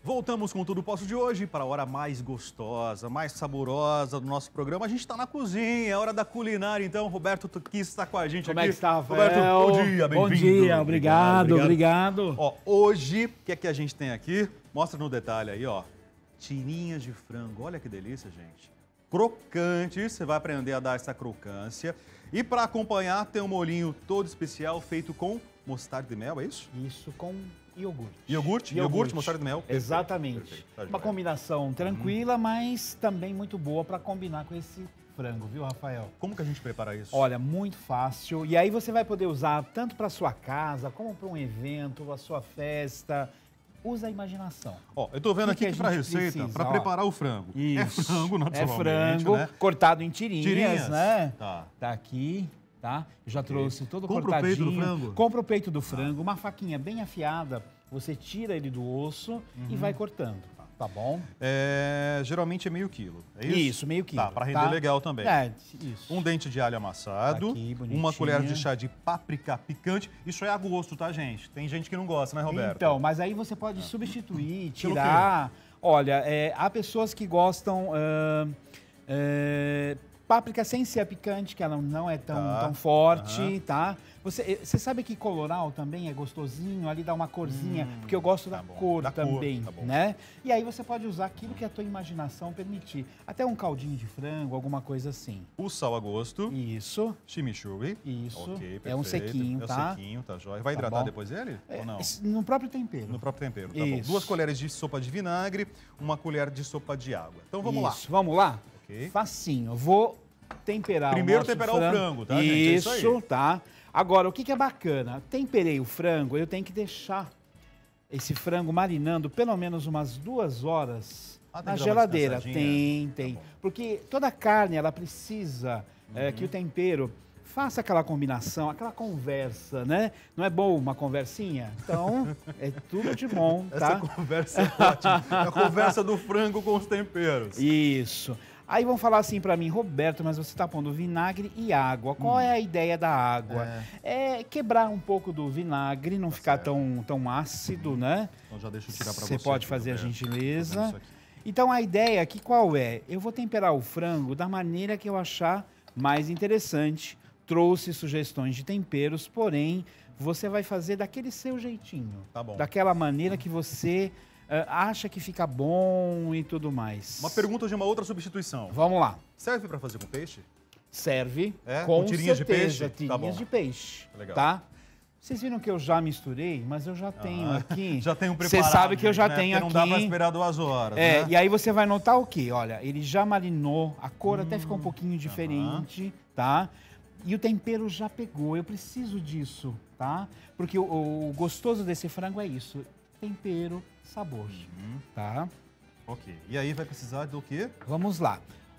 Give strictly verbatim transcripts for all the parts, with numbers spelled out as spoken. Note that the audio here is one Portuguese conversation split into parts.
Voltamos com Tudo Posso de hoje para a hora mais gostosa, mais saborosa do nosso programa. A gente está na cozinha, é hora da culinária. Então, Roberto Tuquis está com a gente Como aqui. Como é que está, Rafael? Roberto, bom dia, bem-vindo. Bom dia, obrigado, obrigado. obrigado. Ó, hoje, o que é que a gente tem aqui? Mostra no detalhe aí, ó. Tirinhas de frango, olha que delícia, gente. Crocante, você vai aprender a dar essa crocância. E para acompanhar, tem um molhinho todo especial feito com mostarda e mel, é isso? Isso, com iogurte. Iogurte? Iogurte, iogurte mostarda e mel? Perfeito, exatamente. Perfeito, tá Uma combinação tranquila, hum. mas também muito boa para combinar com esse frango, viu, Rafael? Como que a gente prepara isso? Olha, muito fácil. E aí você vai poder usar tanto para sua casa, como para um evento, a sua festa. Usa a imaginação. Ó, eu tô vendo que aqui que para a receita, para preparar o frango. Isso. É frango, naturalmente, É frango, né? cortado em tirinhas, tirinhas, né? Tá. Tá aqui, tá? Eu já okay. trouxe todo Compra cortadinho. Compra o peito do frango? Compra o peito do frango, uma faquinha bem afiada, você tira ele do osso uhum. e vai cortando. Tá bom? É, geralmente é meio quilo, é isso? Isso, meio quilo. Tá, para render tá? legal também. É, isso. Um dente de alho amassado, tá aqui, uma colher de chá de páprica picante. Isso é a gosto, tá, gente? Tem gente que não gosta, né, Roberto? Então, mas aí você pode é. substituir, tirar. Olha, é, há pessoas que gostam... Uh, uh, páprica sem ser picante, que ela não é tão, tá. tão forte, uhum. tá? Você, você sabe que coloral também é gostosinho, ali dá uma corzinha, hum, porque eu gosto tá da bom. cor da também, cor, tá né? E aí você pode usar aquilo que a tua imaginação permitir. Até um caldinho de frango, alguma coisa assim. O sal a gosto. Isso. Chimichurri. Isso. Okay, é um sequinho, é tá? É um sequinho, tá jóia. Vai hidratar tá depois ele é, ou não? No próprio tempero. No próprio tempero, tá Isso. bom. Duas colheres de sopa de vinagre, uma colher de sopa de água. Então vamos Isso. lá. Vamos lá? Ok. Facinho. Vou temperar Primeiro o temperar frango. o frango, tá, isso, gente? É isso aí. Tá? Agora, o que, que é bacana? Temperei o frango, eu tenho que deixar esse frango marinando pelo menos umas duas horas ah, na geladeira. Tem, tem. Tá porque toda carne, ela precisa uhum. é, que o tempero faça aquela combinação, aquela conversa, né? Não é bom uma conversinha? Então, é tudo de bom, tá? Essa conversa é ótima. É a conversa do frango com os temperos. Isso. Aí vão falar assim pra mim, Roberto, mas você está pondo vinagre e água. Qual hum. é a ideia da água? É, é quebrar um pouco do vinagre, não tá ficar tão, tão ácido, hum. né? Então já deixa eu tirar pra você. Você pode fazer a gentileza. Então a ideia aqui qual é? Eu vou temperar o frango da maneira que eu achar mais interessante. Trouxe sugestões de temperos, porém, você vai fazer daquele seu jeitinho. Tá bom. Daquela maneira que você... Uh, acha que fica bom e tudo mais. Uma pergunta de uma outra substituição. Vamos lá. Serve para fazer com peixe? Serve. É? Com, com tirinhas certeza, de peixe? tirinhas tá de peixe. Legal. Tá? Vocês viram que eu já misturei, mas eu já tenho ah, aqui. Já tenho preparado. Você sabe que eu já né? tenho Porque aqui. Não dá para esperar duas horas. É, né? e aí você vai notar o quê? Olha, ele já marinou, a cor hum, até ficou um pouquinho diferente, uh-huh. tá? E o tempero já pegou. Eu preciso disso, tá? Porque o, o gostoso desse frango é isso. Tempero, sabor, uhum. tá? Ok. E aí vai precisar do quê? Vamos lá.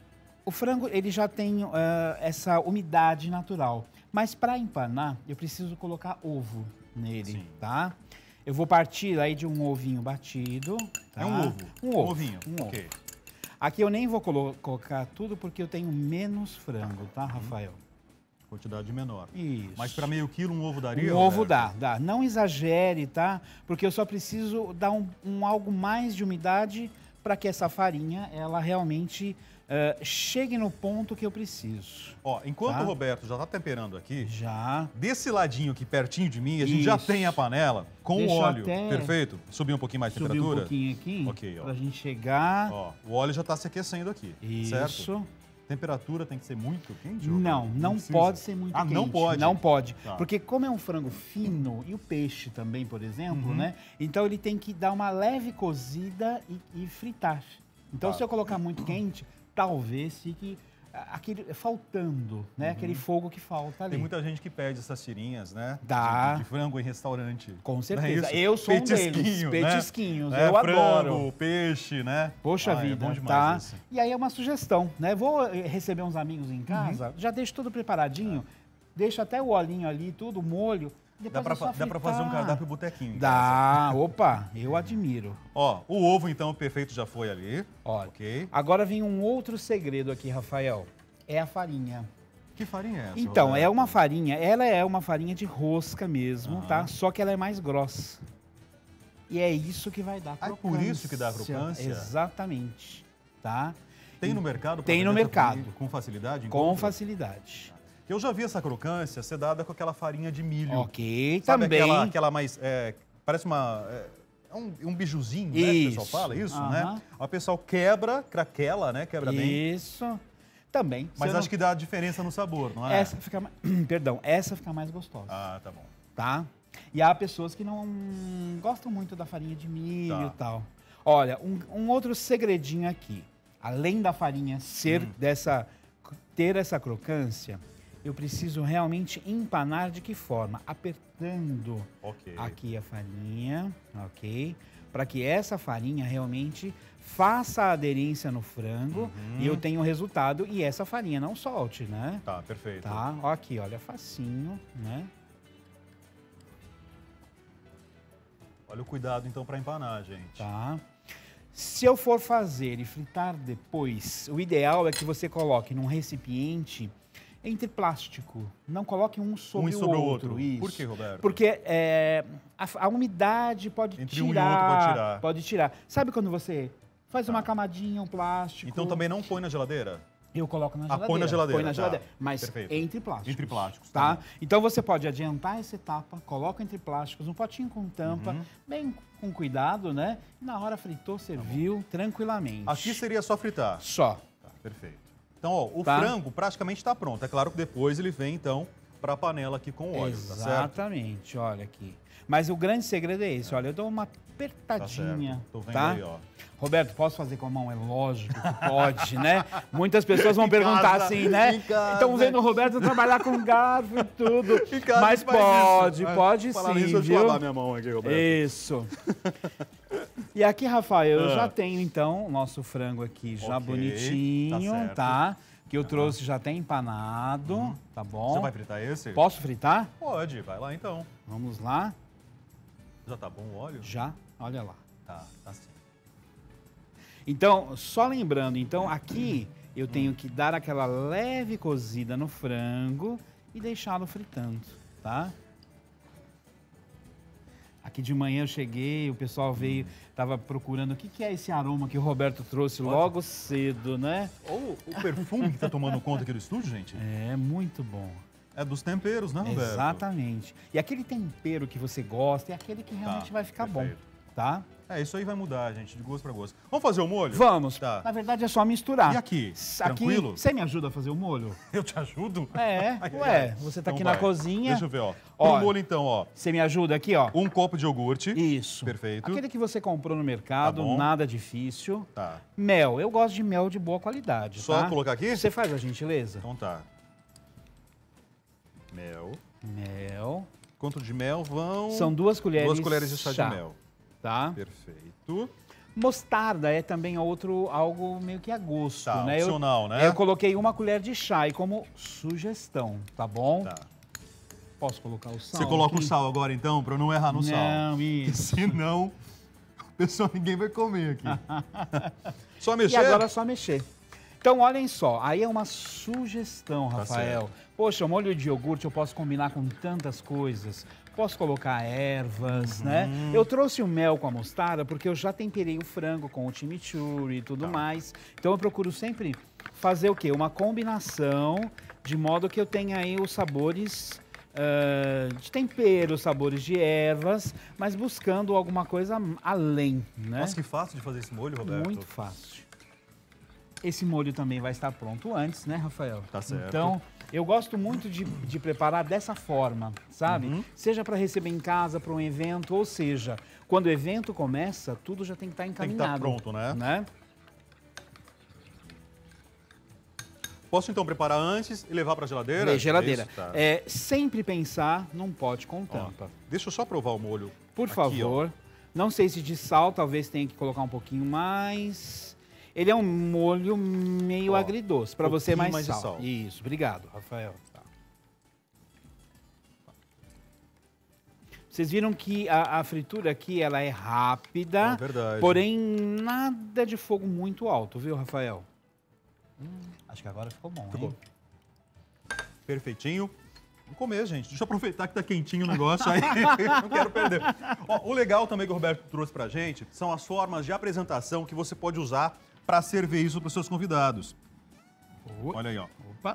O frango, ele já tem uh, essa umidade natural. Mas para empanar, eu preciso colocar ovo nele, Sim. tá? Eu vou partir aí de um ovinho batido. Tá? É um ovo? Um ovo. Um ovinho. Um ok. ovo. Aqui eu nem vou colocar tudo porque eu tenho menos frango, tá, Rafael? Quantidade menor. Isso. Mas para meio quilo um ovo daria? Um ovo dá, dá. Não exagere, tá? Porque eu só preciso dar um, um algo mais de umidade para que essa farinha, ela realmente uh, chegue no ponto que eu preciso. Ó, enquanto tá? o Roberto já tá temperando aqui, já. Desse ladinho aqui pertinho de mim, a gente Isso. já tem a panela com Deixa o óleo. até Perfeito? Subir um pouquinho mais a Subir temperatura? um pouquinho aqui. Ok, ó. Pra gente chegar. Ó, o óleo já tá se aquecendo aqui. Isso. Certo? Temperatura tem que ser muito quente? Não, não, não pode ser muito ah, quente. não pode? Não pode. Tá. Porque como é um frango fino, e o peixe também, por exemplo, uhum. né? Então ele tem que dar uma leve cozida e, e fritar. Então tá. se eu colocar muito quente, talvez fique aquele, faltando, né? Uhum. Aquele fogo que falta ali. Tem muita gente que pede essas tirinhas, né? Dá. De, de frango em restaurante. Com certeza. É eu sou um deles. Né? Petisquinhos. É, eu frango, adoro. Peixe, né? Poxa ah, vida, é bom demais tá? Isso. E aí é uma sugestão, né? Vou receber uns amigos em casa, uhum. já deixo tudo preparadinho, é. deixo até o olhinho ali, tudo, o molho. Dá pra, é dá pra fazer um cardápio botequinho. Dá, casa. Opa, eu admiro. Ó, o ovo então perfeito já foi ali. Ó, ok. Agora vem um outro segredo aqui, Rafael. É a farinha. Que farinha é essa? Então, Roberto? é uma farinha, ela é uma farinha de rosca mesmo, uhum. tá? Só que ela é mais grossa. E é isso que vai dar crocância. Ah, é por isso que dá crocância? Exatamente, tá? Tem no mercado? Tem no mercado. Com facilidade? Com encontra? facilidade. Eu já vi essa crocância ser dada com aquela farinha de milho. Ok, Sabe também. Aquela, aquela mais... É, parece uma... É, é um, um bijuzinho, né? Que o pessoal fala isso, Aham. né? O pessoal quebra, craquela, né? Quebra bem. Isso. Também. Mas Você acho não- que dá diferença no sabor, não é? Essa fica... ma- Perdão, essa fica mais gostosa. Ah, tá bom. Tá? E há pessoas que não gostam muito da farinha de milho Tá. e tal. Olha, um, um outro segredinho aqui. Além da farinha ser Hum. dessa, ter essa crocância, eu preciso realmente empanar de que forma? Apertando Ok. aqui a farinha, ok? Para que essa farinha realmente faça a aderência no frango Uhum. e eu tenha o resultado e essa farinha não solte, né? Tá, perfeito. Tá? Ó aqui, olha, facinho, né? Olha o cuidado, então, para empanar, gente. Tá? Se eu for fazer e fritar depois, o ideal é que você coloque num recipiente entre plástico. Não coloque um sobre, Um sobre o o outro. outro. Isso. Por que, Roberto? Porque é, a, a umidade pode Entre tirar. um e outro pode tirar. Pode tirar. Sabe quando você faz Tá. uma camadinha, um plástico? Então também não põe na geladeira? Eu coloco na Ah, geladeira. põe na geladeira, Põe na tá. geladeira. Mas Perfeito. entre plásticos. Entre plásticos, tá? tá bom. Então você pode adiantar essa etapa, coloca entre plásticos, um potinho com tampa, Uhum. bem com cuidado, né? Na hora fritou, serviu tranquilamente. Aqui seria só fritar. Só. Tá, perfeito. Então, ó, o Tá. frango praticamente está pronto. É claro que depois ele vem, então, para a panela aqui com óleo, tá certo? Exatamente, olha aqui. Mas o grande segredo é esse, olha, eu dou uma Tá apertadinha, certo. Tô vendo tá? aí, ó. Roberto, posso fazer com a mão? É lógico que pode, né? Muitas pessoas vão Em perguntar casa, assim, né? em casa. Estão vendo o Roberto trabalhar com garfo e tudo. Em casa Mas faz pode, isso. pode Falar sim, nisso, deixa eu viu? lavar minha mão aqui, Roberto. Isso. E aqui, Rafael, eu Ah. já tenho, então, o nosso frango aqui já Ok, bonitinho, tá certo. tá? Que eu trouxe já até empanado, tá bom? Você vai fritar esse? Posso fritar? Pode, vai lá então. Vamos lá. Já tá bom o óleo? Já, olha lá. Tá, tá sim. Então, só lembrando, então aqui eu tenho que dar aquela leve cozida no frango e deixá-lo fritando, tá? Aqui de manhã eu cheguei, o pessoal veio, tava procurando o que, que é esse aroma que o Roberto trouxe logo cedo, né? Ou o perfume que tá tomando conta aqui do estúdio, gente, É muito bom. é dos temperos, né, Roberto? Exatamente. E aquele tempero que você gosta é aquele que realmente Tá, vai ficar perfeito. bom, tá? É, isso aí vai mudar, gente, de gosto para gosto. Vamos fazer o molho? Vamos. Tá. Na verdade é só misturar. E aqui? Aqui, Tranquilo? você me ajuda a fazer o molho? Eu te ajudo? É, Ai, ué, ai. você tá Então aqui vai. na cozinha. Deixa eu ver, ó. Ó. Pro molho, então, ó. Você me ajuda aqui, ó. Um copo de iogurte. Isso. Perfeito. Aquele que você comprou no mercado, Tá bom. nada difícil. Tá. Mel, eu gosto de mel de boa qualidade, Só tá? colocar aqui? Você faz a gentileza? Então tá. Mel. Mel. Quanto de mel vão? São duas colheres Duas colheres de chá, de mel. Tá? Perfeito. Mostarda é também outro, algo meio que a gosto, Tá, né? opcional, eu, né? Eu coloquei uma colher de chá e como sugestão, tá bom? Tá. Posso colocar o sal? Você coloca aqui? o sal agora, então, pra eu não errar no sal. Não, isso. Senão, o pessoal, ninguém vai comer aqui. Só mexer? E agora é só mexer. Então, olhem só, aí é uma sugestão, Tá Rafael. certo. Poxa, molho de iogurte eu posso combinar com tantas coisas. Posso colocar ervas, Uhum. né? Eu trouxe o mel com a mostarda porque eu já temperei o frango com o chimichurri e tudo Tá. mais. Então, eu procuro sempre fazer o quê? Uma combinação de modo que eu tenha aí os sabores ah, de tempero, sabores de ervas, mas buscando alguma coisa além, né? Nossa, que fácil de fazer esse molho, Roberto. Muito fácil. Esse molho também vai estar pronto antes, né, Rafael? Tá certo. Então, eu gosto muito de, de preparar dessa forma, sabe? Uhum. Seja para receber em casa, para um evento, ou seja, quando o evento começa, tudo já tem que estar Tem que estar encaminhado. pronto, né? né? Posso, então, preparar antes e levar pra geladeira? Lê, geladeira. Isso, tá. É, sempre pensar num pote com Ó, tampa. deixa eu só provar o molho. Por aqui, favor. ó. Não sei se de sal, talvez tenha que colocar um pouquinho mais. Ele é um molho meio Ó, agridoce, para você mais, pouquinho mais de sal. sal. Isso, obrigado, Rafael. Tá. Vocês viram que a, a fritura aqui ela é rápida, É verdade. porém nada de fogo muito alto, viu, Rafael? Hum, acho que agora ficou bom, Ficou. hein? Perfeitinho. Vamos comer, gente. Deixa eu aproveitar que tá quentinho o negócio aí. Não quero perder. Ó, o legal também que o Roberto trouxe pra gente são as formas de apresentação que você pode usar para servir isso para os seus convidados. Oh. Olha aí, ó. Opa.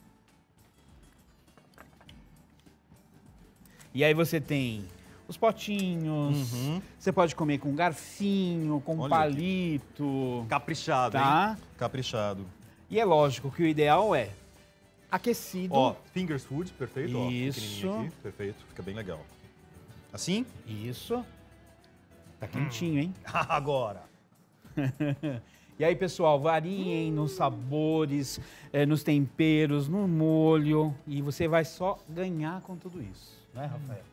E aí você tem os potinhos, uhum. Você pode comer com garfinho, com Olha palito. Aqui. Caprichado, tá? Hein? Caprichado. E é lógico que o ideal é aquecido. Ó, fingers food, perfeito. Isso. Ó, aqui, perfeito, fica bem legal. Assim? Isso. Tá quentinho, hum. hein? Agora. E aí, pessoal, variem hum. nos sabores, é, nos temperos, no molho. E você vai só ganhar com tudo isso. Né, Rafael?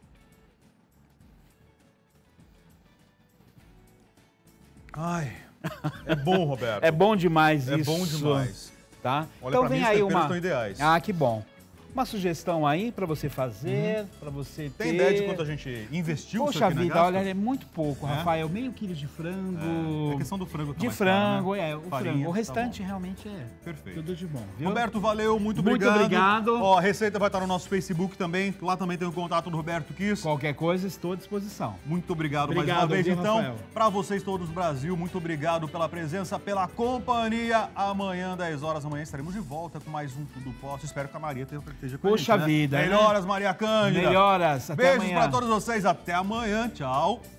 Ai, é bom, Roberto. É bom demais é isso. É bom demais. Tá? Olha, então pra vem mim, aí os uma. Estão ideais. Ah, que bom. Uma sugestão aí para você fazer, uhum. para você ter... Tem ideia de quanto a gente investiu? Poxa aqui vida, na olha, é muito pouco, é? Rafael. Meio quilo de frango. É, a questão do frango tá De mais frango, caro, né? é, o Farinha, frango. O restante tá realmente é perfeito. Tudo de bom, viu? Roberto, valeu, muito, muito obrigado. Muito obrigado. Ó, a receita vai estar no nosso Facebook também. Lá também tem o contato do Roberto Kiss. Qualquer coisa, estou à disposição. Muito obrigado, obrigado mais uma vez. viu, então, para vocês todos, Brasil, muito obrigado pela presença, pela companhia. Amanhã, dez horas da manhã, estaremos de volta com mais um Tudo Posso. Espero que a Maria esteja com Poxa a gente, vida, né? né? Melhoras, Maria Cândida. Melhoras. Até Beijos amanhã. para todos vocês. Até amanhã. Tchau.